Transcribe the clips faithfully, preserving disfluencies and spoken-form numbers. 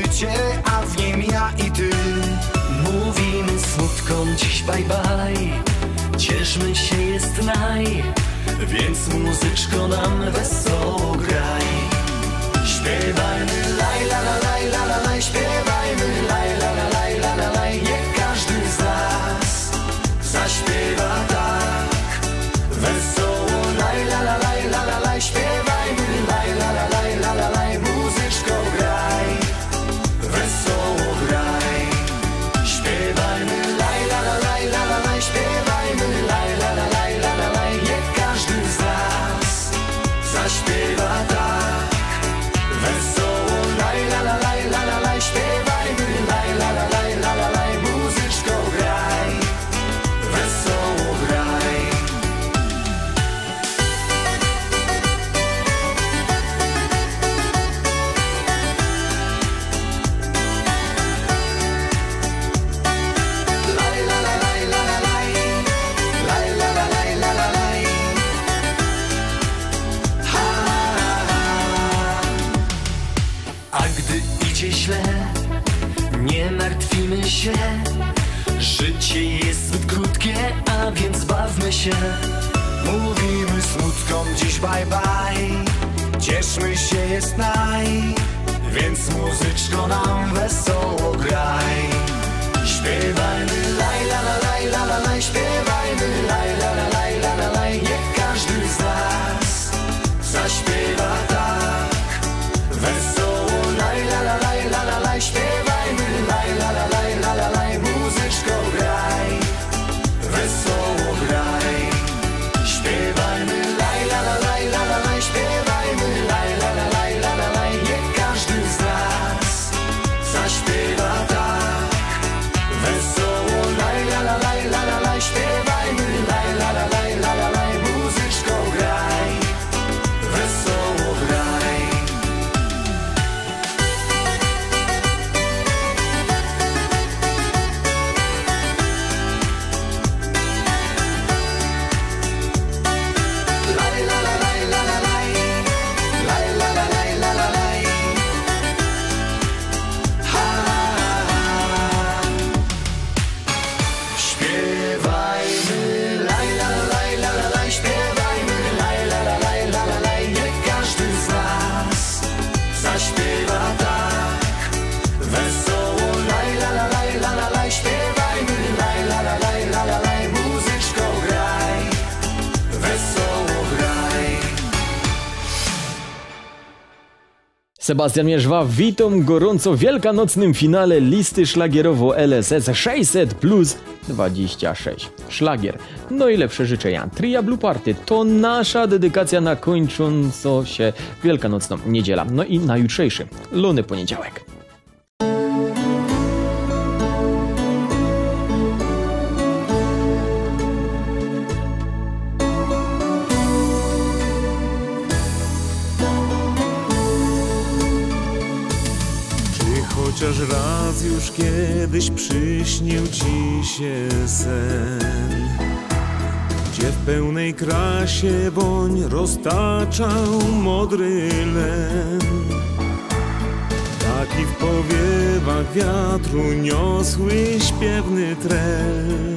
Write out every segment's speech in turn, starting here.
życie, a w nim ja i ty. Mówimy smutkom dziś bye bye, cieszmy się jest naj, więc muzyczko nam wesoło graj. Śpiewajmy laj la la laj la la laj, śpiewajmy laj la la laj la la laj. Niech każdy z nas zaśpiewa tak wesoło laj la la laj la la laj. Śpiewajmy laj la la laj la la laj, muzyczko graj, wesoło graj. Śpiewajmy laj la la laj la la laj, śpiewajmy laj la la laj la la laj. Niech każdy z nas zaśpiewa tak wesoło laj la la laj la la laj. Śpiewajmy laj la la laj la la laj, muzyczko graj, wesoło graj. Laj la la laj la la laj, laj la la laj la la laj. Ha, ha, ha. A gdy idzie źle, nie martwimy się. Życie jest zbyt krótkie, a więc bawmy się. Mówimy smutkom dziś bye bye, cieszmy się jest naj, więc muzyczko nam wesoło graj. Śpiewajmy laj la la laj la la laj, śpiewajmy laj la la laj la la laj. Niech każdy z nas zaśpiewa tak wesoło laj la la laj la la laj. Śpiewajmy laj la la laj la la laj, muzyczko graj, wesoło graj. Śpiewajmy laj la la laj la la laj, śpiewajmy laj la la laj la la laj. Niech każdy z nas zaśpiewa tak wesoło laj la la laj la la laj. Śpiewajmy laj la la laj la la laj, muzyczko graj, wesoło graj. Laj la la laj la la laj, laj la la laj la la laj. Ha, ha, ha. Śpiewajmy laj la la laj la la laj, śpiewajmy laj la la laj la la laj. Niech każdy z nas zaśpiewa tak wesoło laj la la laj la la laj. Śpiewajmy laj la la laj la la laj, muzyczko graj, wesoło graj. Sebastian Mierzwa, witam gorąco w wielkanocnym finale listy szlagierowo L S S sześćset plus dwadzieścia sześć. Szlagier. Najlepsze życzenia. Tria Blue Party to nasza dedykacja na kończącą się wielkanocną niedziela. No i na jutrzejszy, luny poniedziałek. Chociaż raz już kiedyś przyśnił ci się sen, gdzie w pełnej krasie woń roztaczał modry len. Taki w powiewach wiatru niosły śpiewny trel,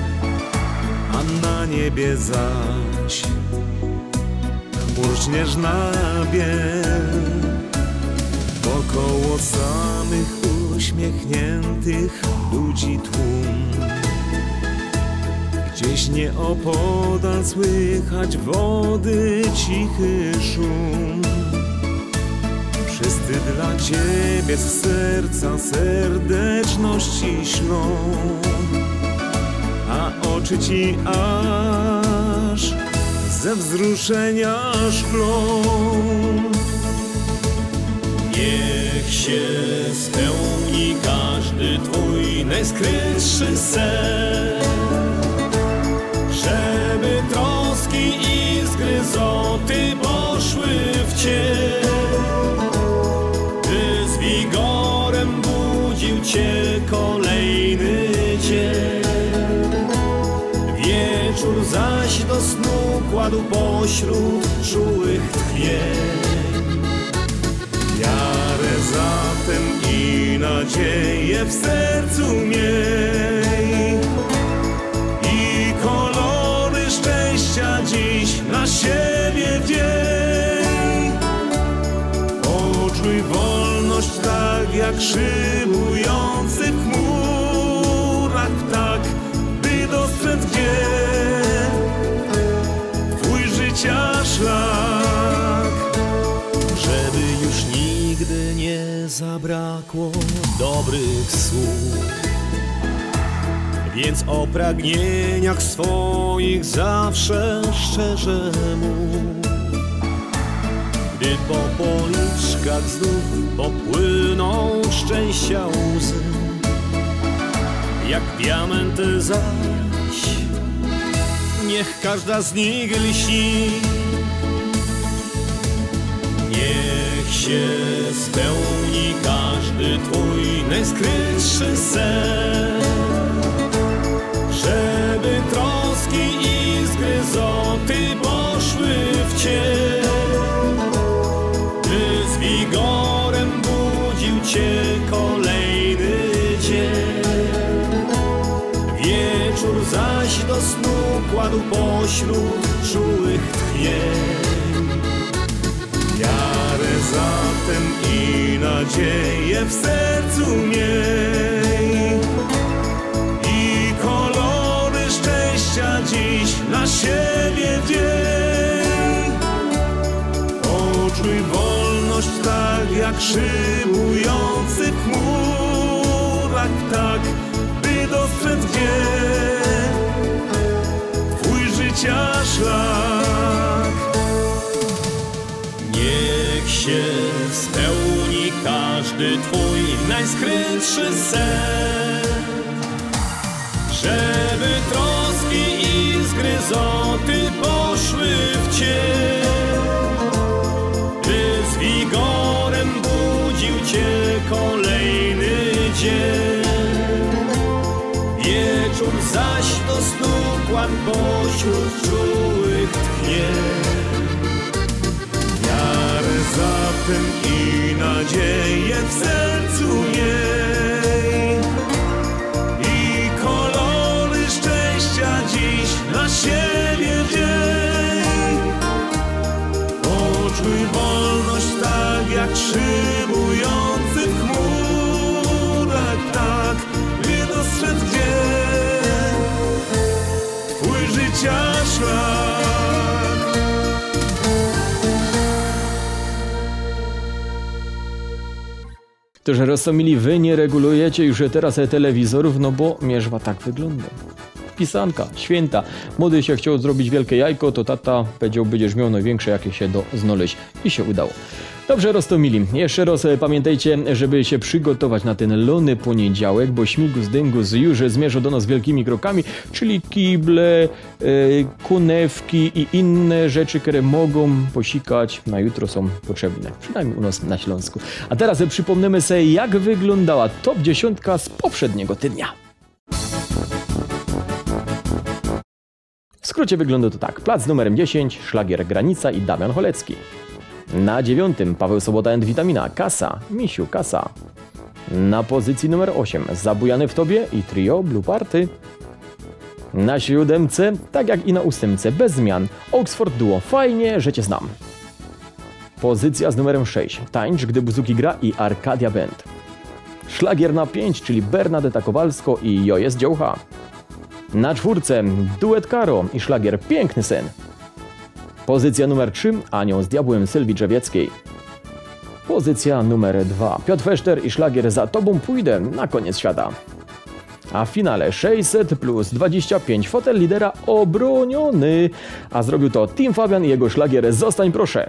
a na niebie zaś chmur śnieżna biel. Wokoło samych uśmiechniętych ludzi tłum, gdzieś nieopodal słychać wody cichy szum. Wszyscy dla ciebie z serca serdeczności ślą, a oczy ci aż ze wzruszenia szklą. Niech się spełni każdy twój najskrytszy sen, żeby troski i zgryzoty poszły w cień, by z wigorem budził cię kolejny dzień. Wieczór zaś do snu kładł pośród czułych tchnień. Wiarę zatem i nadzieję w sercu miej. I kolory szczęścia dziś na siebie wdziej. Poczuj wolność tak jak szybujący w chmurach ptak, by dostrzec gdzie twój życia szlak. Żeby już nigdy nie zabrakło dobrych słów, więc o pragnieniach swoich zawsze szczerze mów. Gdy po policzkach znów popłyną szczęścia łzy, jak diamenty zaś, niech każda z nich lśni. Niech się spełni każdy twój najskrytszy sen, żeby troski i zgryzoty poszły w cień, by z wigorem budził cię kolejny dzień. Wieczór zaś do snu kładł pośród czułych tchnień. Wiarę zatem i nadzieję w sercu miej. I kolory szczęścia dziś na siebie wdziej. Poczuj wolność tak jak szybujący w chmurach ptak, by dostrzec gdzie twój życia szlak. Niech się spełni każdy twój najskrytszy sen, żeby troski i zgryzoty poszły w cień, by z wigorem budził cię kolejny dzień. Wieczór zaś do snu kładł pośród czułych tchnień. Zatem i nadzieję w sercu miej. I kolory szczęścia dziś na siebie wdziej. Poczuj wolność tak jak szybujący w chmurach ptak, by dostrzec gdzie twój życia szlak. To, że Rostomili, wy nie regulujecie już teraz telewizorów, no bo mierzwa tak wygląda. Pisanka, święta. Młody się chciał zrobić wielkie jajko, to tata powiedział, będziesz miał największe jakie się do znaleźć. I się udało. Dobrze, Rostomili, jeszcze raz pamiętajcie, żeby się przygotować na ten lony poniedziałek, bo śmigus dyngus już zmierza do nas wielkimi krokami, czyli kible, e, konewki i inne rzeczy, które mogą posikać na jutro są potrzebne, przynajmniej u nas na Śląsku. A teraz przypomnimy sobie, jak wyglądała top dziesiątka z poprzedniego dnia. W skrócie wygląda to tak. Plac numerem dziesięć, szlagier Granica i Damian Cholecki. Na dziewiątym Paweł Sobota and Witamina, Kasa, Misiu, Kasa. Na pozycji numer osiem Zabujany w Tobie i trio Blue Party. Na siódemce, tak jak i na ósemce, bez zmian, Oxford Duo, Fajnie, że Cię znam. Pozycja z numerem sześć Tańcz, gdy Buzuki gra i Arcadia Band. Szlagier na pięć, czyli Bernadetta Kowalsko i Jo jest Dziołcha. Na czwórce duet Karo i szlagier Piękny sen. Pozycja numer trzy Anioł z diabłem Sylwii Drzewieckiej. Pozycja numer dwa Piotr Feszter i szlagier Za tobą pójdę na koniec świata. A w finale sześćset plus dwadzieścia pięć fotel lidera obroniony. A zrobił to Team Fabian i jego szlagier Zostań proszę.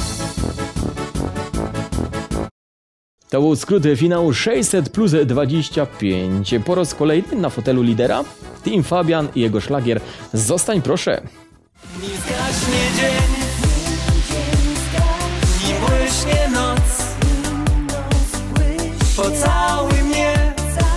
To był skrót finału sześćset plus dwadzieścia pięć. Po raz kolejny na fotelu lidera Team Fabian i jego szlagier Zostań proszę. Nim zgaśnie dzień, nim błyśnie noc, pocałuj mnie,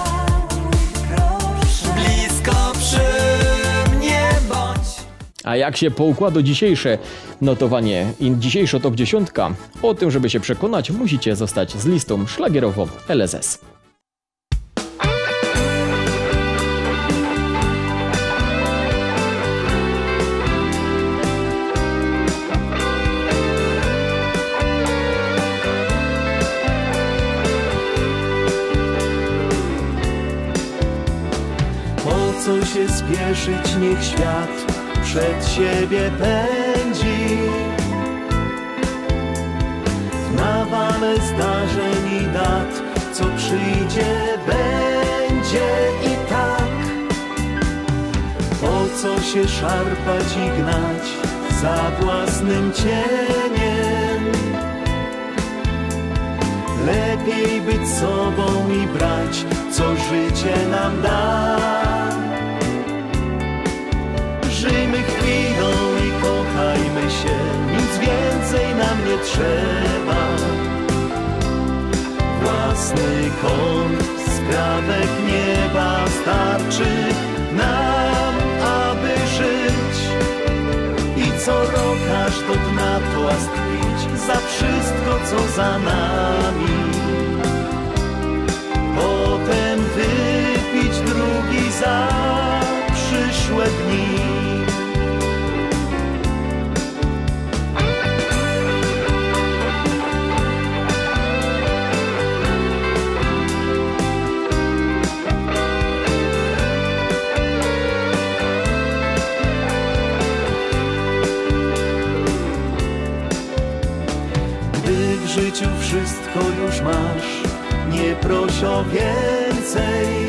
blisko przy mnie bądź. A jak się poukłada dzisiejsze notowanie i dzisiejsza top dziesiątka? O tym, żeby się przekonać, musicie zostać z listą szlagierową L S S. się spieszyć, niech świat przed siebie pędzi. W nawale zdarzeń i dat, co przyjdzie, będzie i tak. Po co się szarpać i gnać za własnym cieniem? Lepiej być sobą i brać, co życie nam da. Żyjmy chwilą i kochajmy się, nic więcej nam nie trzeba. Własny kąt, skrawek nieba starczy nam, aby żyć. I co rok aż do dna toast pić za wszystko, co za nami. Potem wypić drugi za przyszłe dni. W życiu wszystko już masz, nie proś o więcej.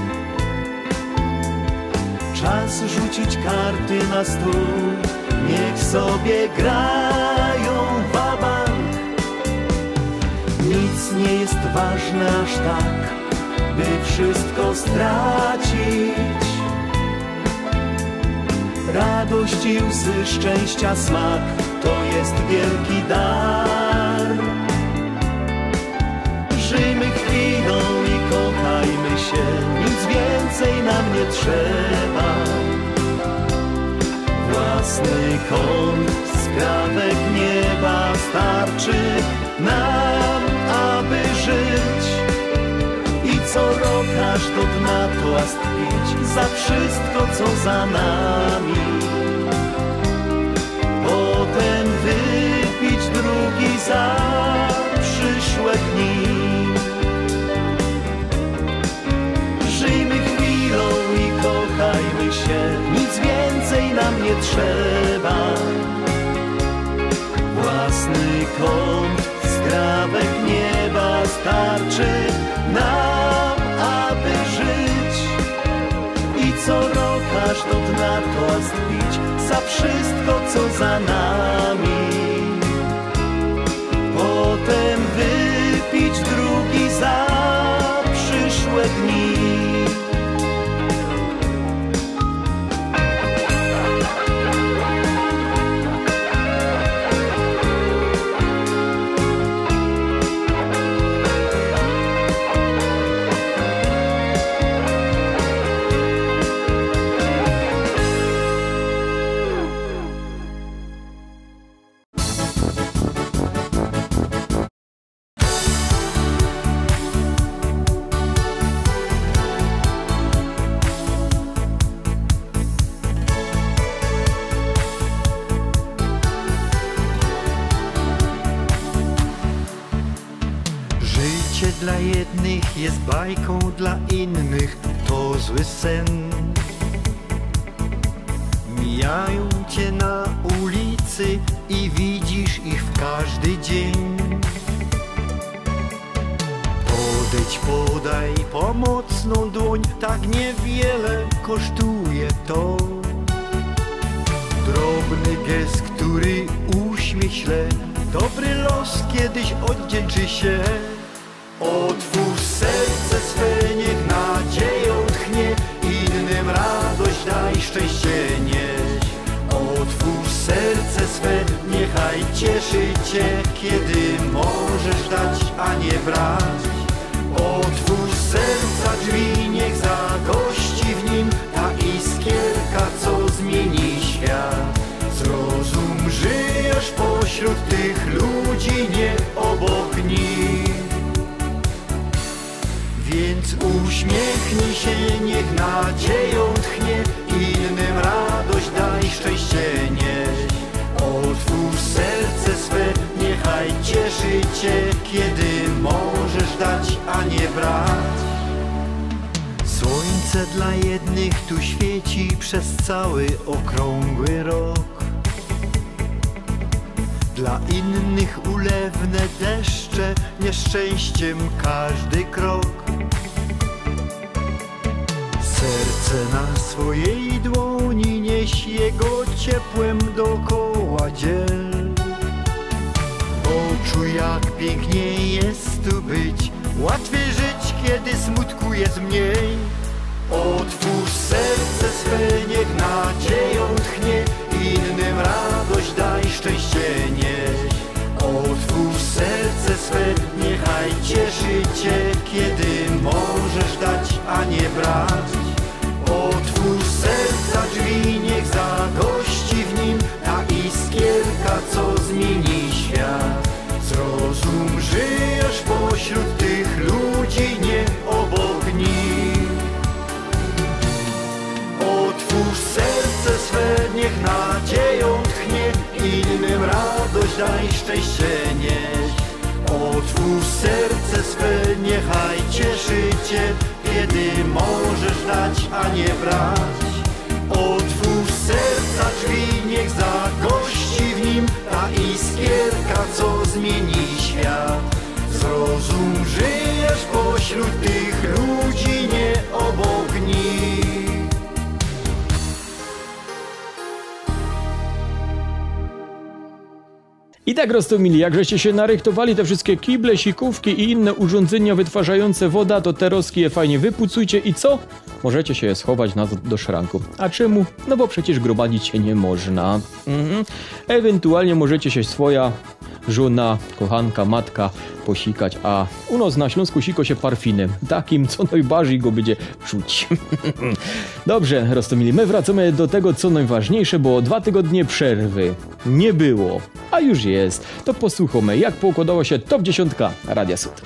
Czas rzucić karty na stół, niech sobie grają wabank. Nic nie jest ważne aż tak, by wszystko stracić. Radość i łzy, szczęścia smak, to jest wielki dar. Żyjmy chwilą i kochajmy się, nic więcej nam nie trzeba. Własny kąt, skrawek nieba starczy nam, aby żyć. I co rok aż do dna toast pić za wszystko, co za nami. Potem wypić drugi za przyszłe dni. Żyjmy chwilą i kochajmy się, nic więcej nam nie trzeba. Własny kąt, skrawek nieba starczy nam, aby żyć. I co rok aż do dna toast pić za wszystko, co za nami. Potem wypić drugi za przyszłe dni. Dla jednych jest bajką, dla innych to zły sen. Mijają cię na ulicy i widzisz ich w każdy dzień. Podejdź, podaj pomocną dłoń, tak niewiele kosztuje to. Drobny gest, który uśmiech śle, dobry los kiedyś odwdzięczy się. Otwórz serce swe, niech nadzieją tchnie, innym radość daj, szczęście nieś. Otwórz serce swe, niechaj cieszy cię, kiedy możesz dać, a nie brać. Otwórz serca drzwi, niech zagości w nim ta iskierka, co zmieni świat. Zrozum, żyjesz pośród tych ludzi, nie obok nich. Więc uśmiechnij się, niech nadzieją tchnie, innym radość daj, szczęście nieś. Otwórz serce swe, niechaj cieszy cię, kiedy możesz dać, a nie brać. Słońce Słońce dla jednych tu świeci przez cały okrągły rok. Dla innych ulewne deszcze, nieszczęściem każdy krok. Serce na swojej dłoni nieś jego ciepłem dokoła dziel. Poczuj, jak pięknie jest tu być, łatwiej żyć, kiedy smutku jest mniej. Otwórz serce swe, niech nadzieją tchnie, innym radość daj, szczęście nieś. Otwórz serce swe, niechaj cieszy cię, kiedy możesz dać, a nie brać. Otwórz serca drzwi, niech zagości w nim ta iskierka, co zmieni świat. Zrozum, żyjesz pośród tych ludzi, nie obok nich. Otwórz serce swe, niech nadzieją tchnie, innym radość daj, szczęście nieś. Otwórz serce swe, niechaj cieszy cię, kiedy możesz dać, a nie brać. Otwórz serca drzwi, niech zagości w nim ta iskierka, co zmieni świat. Zrozum, żyjesz pośród tych ludzi, nie obok nich. I tak, Rostomili, jak żeście się narychtowali te wszystkie kible, sikówki i inne urządzenia wytwarzające woda, to te roski je fajnie wypucujcie i co? Możecie się je schować na, do szranku. A czemu? No bo przecież gromadzić się nie można. Mhm. Ewentualnie możecie się swoja żona, kochanka, matka posikać, a u nas na Śląsku siko się parfinem. Takim, co najbardziej go będzie czuć. Dobrze, Rostomili, my wracamy do tego, co najważniejsze, bo dwa tygodnie przerwy nie było, a już jest. To posłuchamy, jak poukładała się top dziesięć Radia Sud.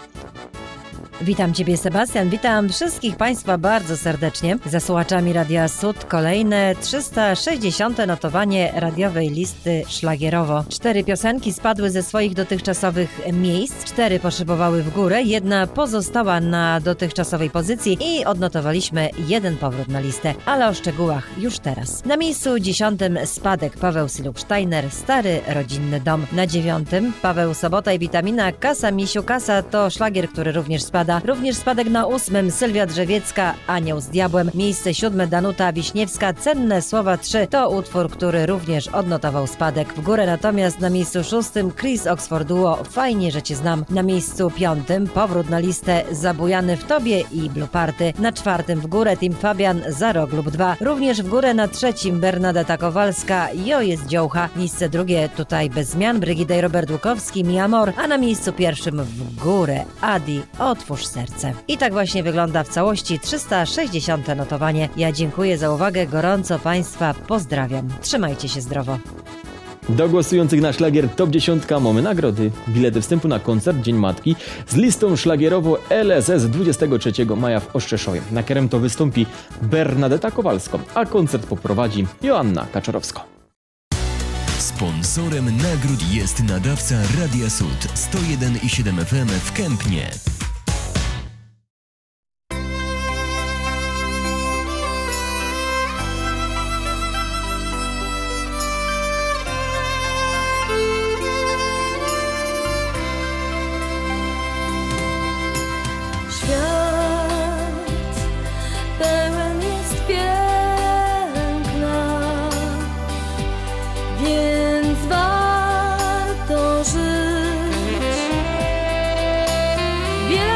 Witam Ciebie, Sebastian, witam wszystkich Państwa bardzo serdecznie. Za słuchaczami Radia Sud kolejne trzysta sześćdziesiąte notowanie radiowej listy szlagierowo. Cztery piosenki spadły ze swoich dotychczasowych miejsc, cztery poszybowały w górę, jedna pozostała na dotychczasowej pozycji i odnotowaliśmy jeden powrót na listę, ale o szczegółach już teraz. Na miejscu dziesiątym spadek Paweł Siluk-Steiner, Stary rodzinny dom. Na dziewiątym Paweł Sobota i Witamina, Kasa Misiu Kasa, to szlagier, który również spada. Również spadek na ósmym Sylwia Drzewiecka, Anioł z diabłem. Miejsce siódme Danuta Wiśniewska, Cenne słowa trzy, to utwór, który również odnotował spadek w górę. Natomiast na miejscu szóstym Chris Oxford Duo, Fajnie, że cię znam. Na miejscu piątym powrót na listę Zabujany w tobie i Blue Party. Na czwartym w górę Team Fabian, Za rok lub dwa. Również w górę na trzecim Bernadetta Kowalska, Jo jest dziołcha. Miejsce drugie tutaj bez zmian Brygida i Robert Łukowski, Mi Amor. A na miejscu pierwszym w górę Adi, Otwórz serce. I tak właśnie wygląda w całości trzysta sześćdziesiąte notowanie. Ja dziękuję za uwagę, gorąco Państwa pozdrawiam. Trzymajcie się zdrowo. Do głosujących na szlagier top dziesięć mamy nagrody. Bilety wstępu na koncert Dzień Matki z listą szlagierową L S S dwudziestego trzeciego maja w Ostrzeszowie. Na kerem to wystąpi Bernadetta Kowalska, a koncert poprowadzi Joanna Kaczorowska. Sponsorem nagród jest nadawca Radia Sud sto jeden i siedem F M w Kępnie. Yeah.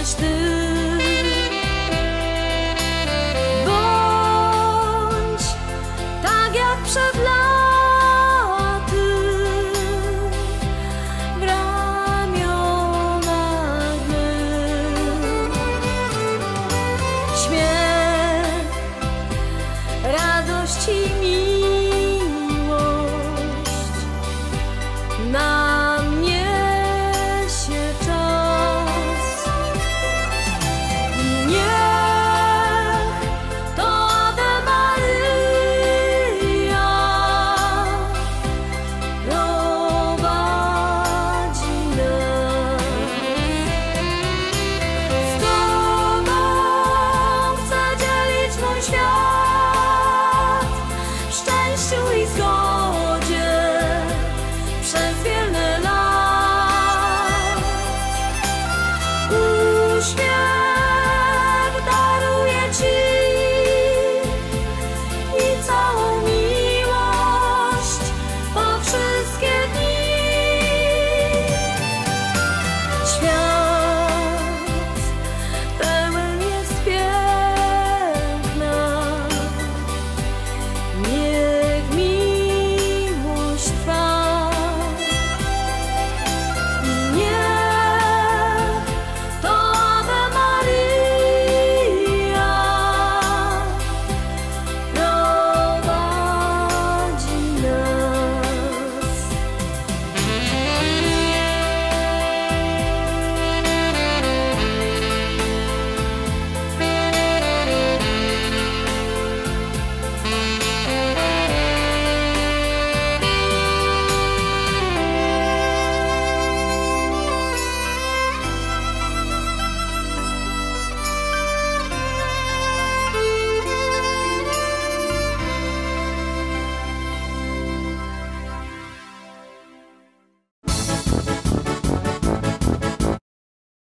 jesteś Ty. Bądź tak jak przed laty, w ramionach mych. Śmiech, radość i miłość nam niesie czas. Niech to Ave Maryja prowadzi nas. Z Tobą chcę dzielić mój świat w szczęściu i zgodzie przez wiele lat. Uśmiech daruję Ci i całą miłość po wszystkie dni. Świat